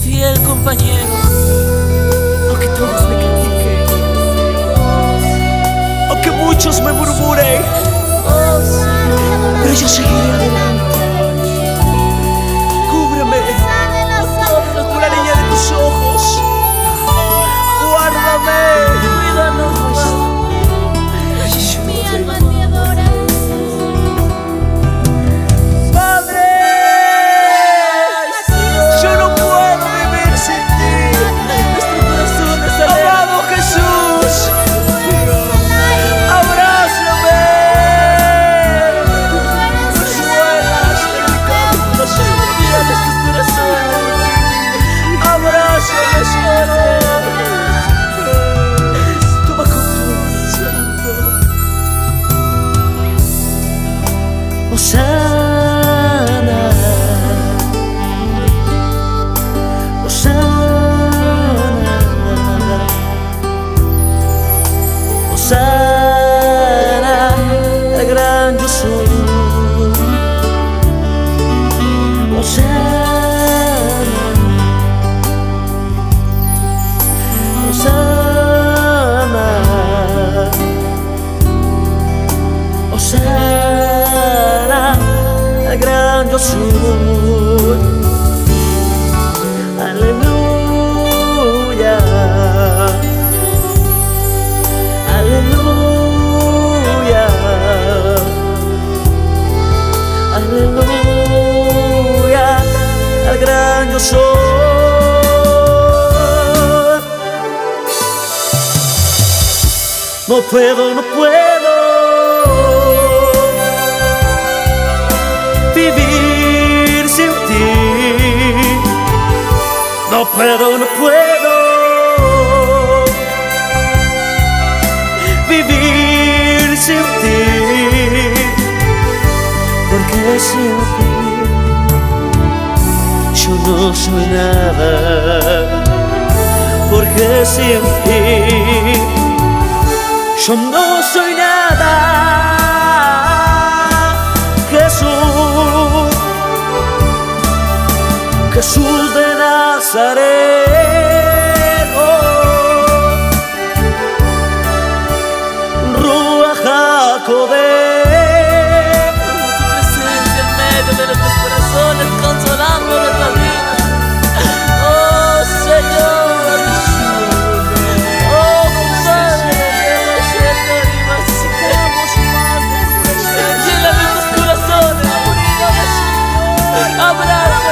fiel compañero. Aunque todos me critiquen, aunque muchos me murmuren, pero yo seguiré adelante. Cúbreme con la niña de tus ojos. Guárdame, cuídanos. Mi alma te adora. Padre, yo no puedo vivir sin ti. Nuestro corazón está amado Jesús. Abrázame. Consuelas en mi corazón. Mira nuestros corazones. Abrázame, Señor. Toma confianza. Hosana, Hosana, Hosana, el gran yo soy. Hosana, Hosana, Hosana, el gran yo soy. Aleluya, aleluya, aleluya, el gran yo soy. No puedo vivir sin ti. No puedo vivir sin ti. Porque sin ti yo no soy nada. Porque sin ti yo no soy nada. Jesús, Jesús de Nazaret, Ruach HaKodesh, tu presencia en medio de nuestros corazones, consolando nuestra vida. Oh Señor, oh Padre, necesitamos más de tu presencia. Llena nuestros corazones, abraza.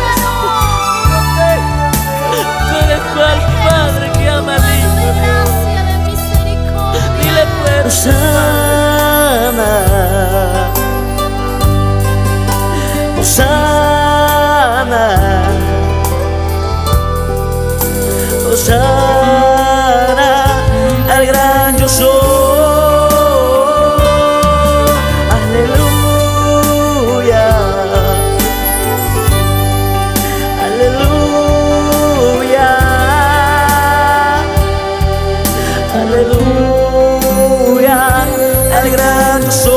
Tú eres cual Padre que ama al Hijo, Dios. Dile fuerte. Hosana, Hosana, Hosana, el gran yo soy. Aleluya, aleluya, aleluya, el gran yo soy.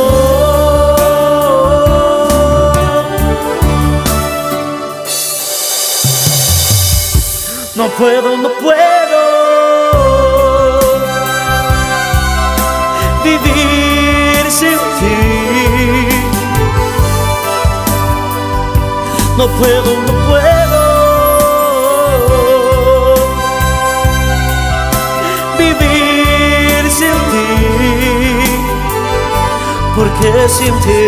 No puedo vivir sin ti. No puedo vivir sin ti. Porque sin ti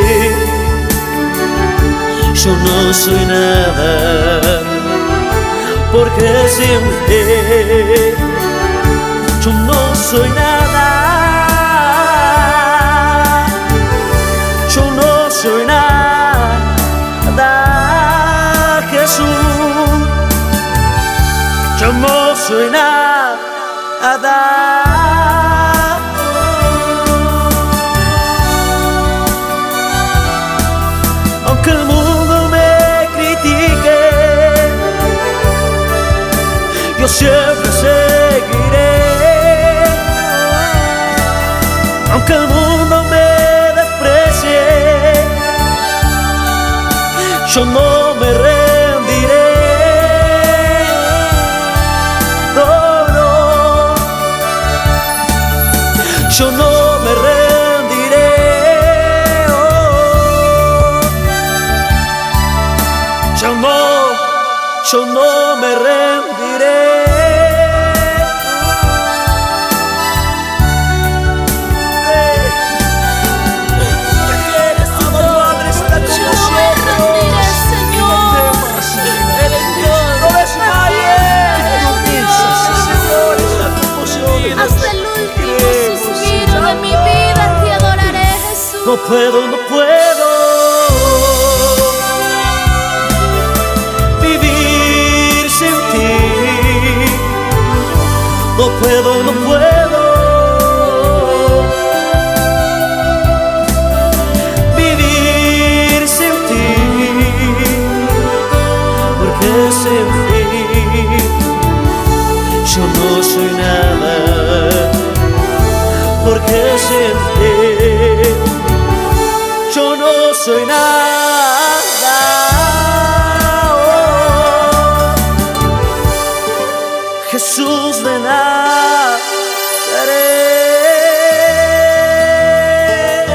yo no soy nada. Porque sin ti yo no soy nada. Yo no soy nada, Jesús. Yo no soy nada. Aunque el mundo me critique, yo siempre seguiré. Aunque el mundo me desprecie, yo no me rendiré. yo no me rendiré. Hasta el último suspiro de mi vida te adoraré, Jesús. No puedo vivir sin ti. No puedo vivir sin ti, porque sin ti yo no soy nada, porque sin ti yo no soy nada. Oh, Jesús de Nazaret,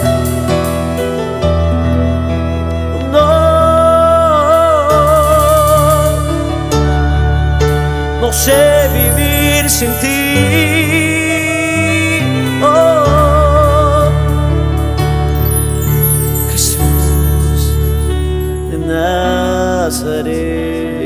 no sé vivir sin ti. Nazaret.